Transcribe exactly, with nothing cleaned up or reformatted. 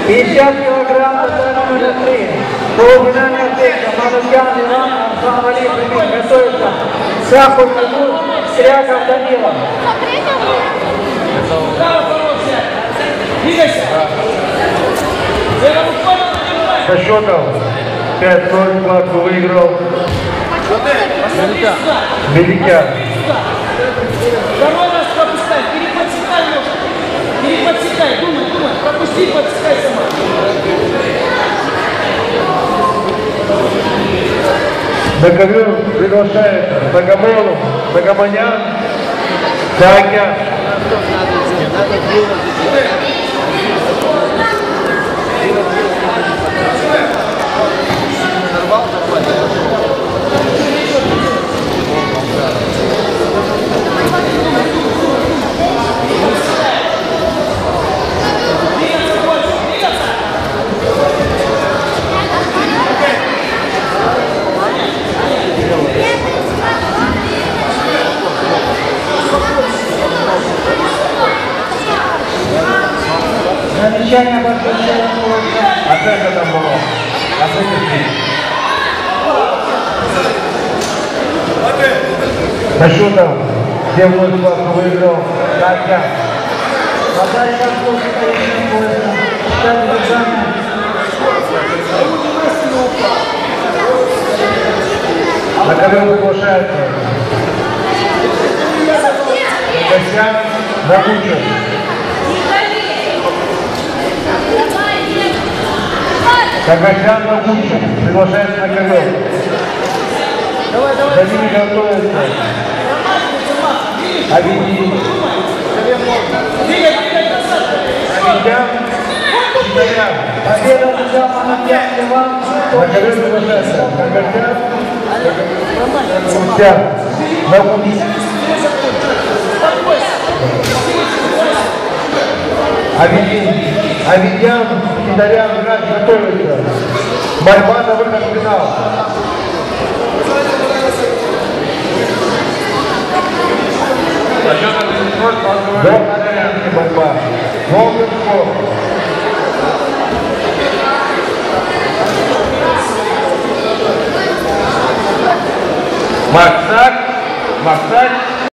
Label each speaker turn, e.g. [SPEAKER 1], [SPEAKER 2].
[SPEAKER 1] пятьдесят килограмм на номер три. Полуфинальная встреча. Манукян Иван, Арслан Алиев, готовится. Сахур Махмуд, Стряков Данила.
[SPEAKER 2] Со счетом пять ноль кладку выиграл Медикян.
[SPEAKER 3] Второй раз пропускай, переподсекай ножку. Переподсекай, думай, думай, пропусти, подсекай сама.
[SPEAKER 2] На ковер приглашает Богомолов, Богомонян, Саакян.
[SPEAKER 1] Замечание большое.
[SPEAKER 2] Оценка там была. Оценка три. Со счетом семь ноль кладку выиграл Саакян.
[SPEAKER 1] Подача от конечно, поезда. Считали экзамен.
[SPEAKER 2] На ковер приглашается Косян, Рабучин. Сагасян Рабучин приглашается на ковер. За ними готовится Авидий. Авидян, Читарян.
[SPEAKER 1] Победа взял Манукян Иван.
[SPEAKER 2] На ковер приглашается Сагасян, Рабучин, Рабучин. Авидий, Авидян, Читарян, Грач готовится. Борьба на выход в финал. До конца борьба. Новый спор. Максак, Максак.